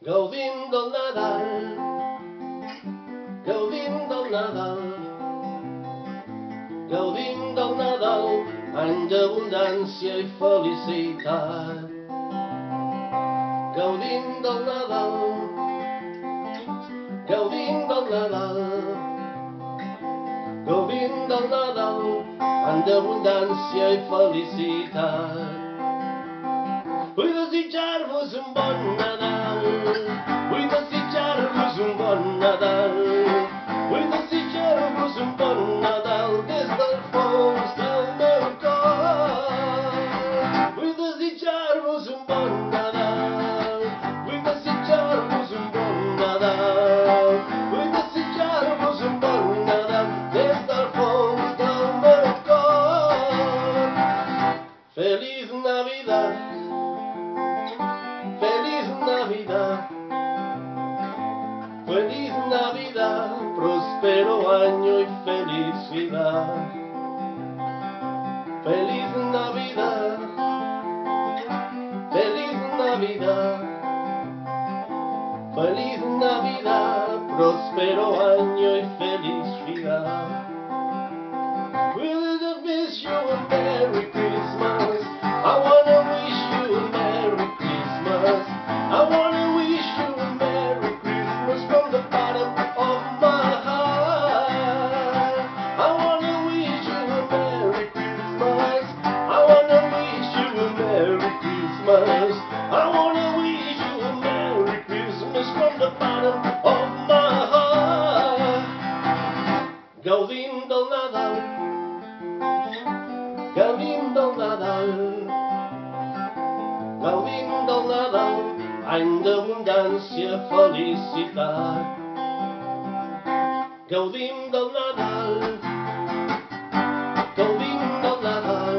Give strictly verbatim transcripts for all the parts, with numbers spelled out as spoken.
Gaudim del Nadal, gaudim del Nadal, gaudim del Nadal, any d'abundància i felicitat. Gaudim del Nadal, gaudim del Nadal, gaudim del Nadal, any d'abundància i felicitat. Vull desitjar-vos un bon Nadal, vull desitjar-vos un bon Nadal, vull desitjar-vos un bon Nadal des del fons del meu cor. Vull desitjar-vos un bon Nadal, vull desitjar-vos un bon Nadal, vull desitjar-vos un bon Nadal des del fons del meu cor. Feliz Navidad, feliz Navidad, feliz Navidad, próspero año y felicidad. Feliz Navidad, feliz Navidad, feliz Navidad, próspero año y felicidad. We'll just wish you a Merry Christmas. I wanna wish you a Merry Christmas. I wanna wish you a Merry Christmas from the bottom of my heart. I wanna wish you a Merry Christmas. I wanna wish you a Merry Christmas. I wanna wish you a Merry Christmas from the bottom of my heart. Gaudim del Nadal, gaudim del Nadal, gaudim del Nadal, any d'abundància, felicitat. Gaudim del Nadal, gaudim del Nadal,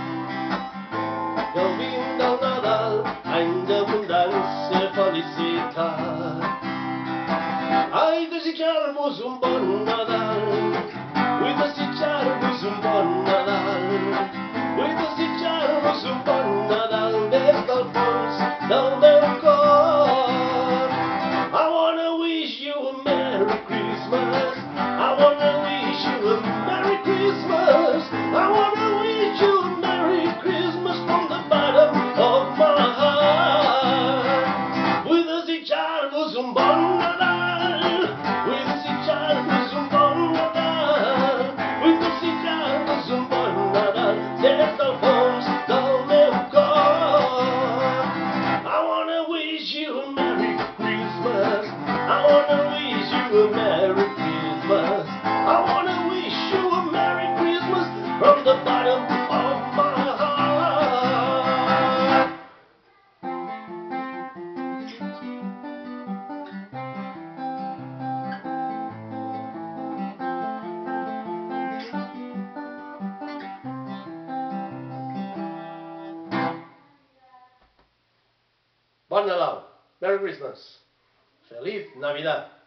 gaudim del Nadal, any d'abundància, felicitat. Ai, desitjar-vos un bon Nadal, vull desitjar-vos un bon Nadal, vull desitjar-vos un bon Nadal des del fons del meu cor. I wanna wish you a Merry Christmas. I wanna wish you a Merry Christmas. I wanna wish you a Merry Christmas from the bottom of my heart. Vull desitjar-vos un bon Nadal, vull desitjar-vos un bon Nadal, vull desitjar-vos un bon Nadal des del fons del meu cor. I wanna wish you a Merry Christmas. I wanna wish you a Merry Christmas. I wanna wish you a Merry Christmas from the bottom of my heart. Bon Nadal, Merry Christmas, Feliz Navidad.